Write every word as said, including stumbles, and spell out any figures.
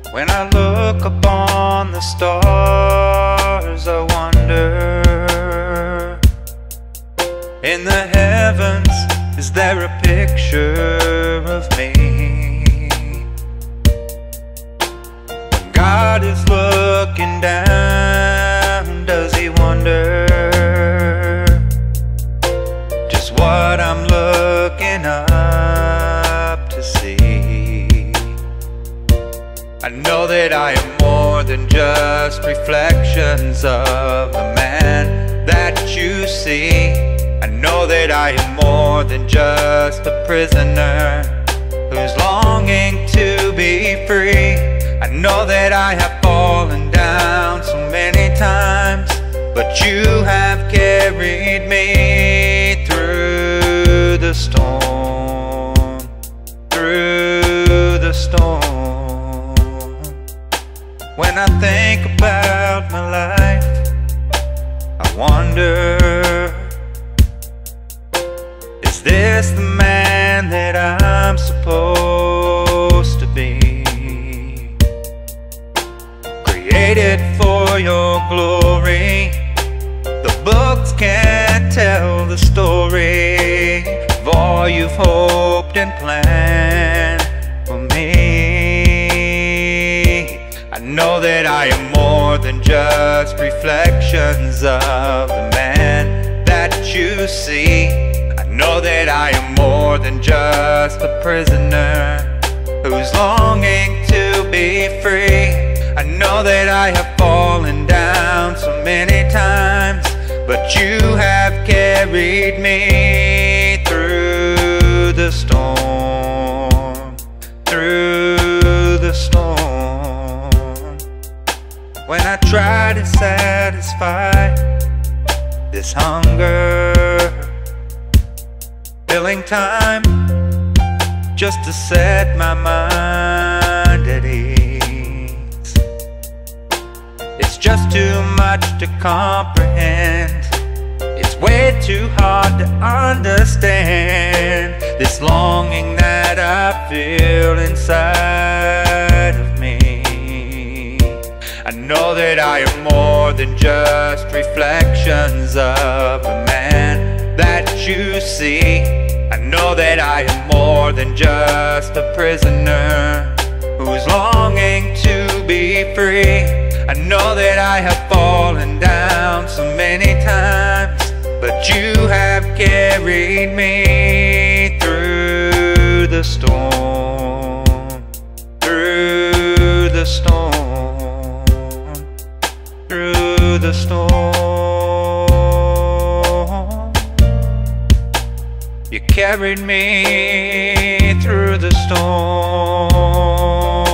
When I look upon the stars, I wonder, in the heavens, is there a picture of me? When God is looking down, does He wonder just what I'm looking up to see? I know that I am more than just reflections of the man that you see. I know that I am more than just a prisoner who's longing to be free. I know that I have fallen down so many times, but you have carried me through the storm, through the storm. When I think about my life, I wonder, is this the man that I'm supposed to be? Created for your glory, the books can't tell the story of all you've hoped and planned for me. I know that I am more than just reflections of the man that you see. I know that I am more than just a prisoner who's longing to be free. I know that I have fallen down so many times, but you have carried me through the storm, through the storm. When I try to satisfy this hunger, filling time just to set my mind at ease. It's just too much to comprehend. It's way too hard to understand this longing that I feel inside of me. I know that I am more than just reflections of a man that you see. I know that I am more than just a prisoner who's longing to be free. I know that I have fallen down so many times, but you have carried me through the storm, through the storm, through the storm. You carried me through the storm.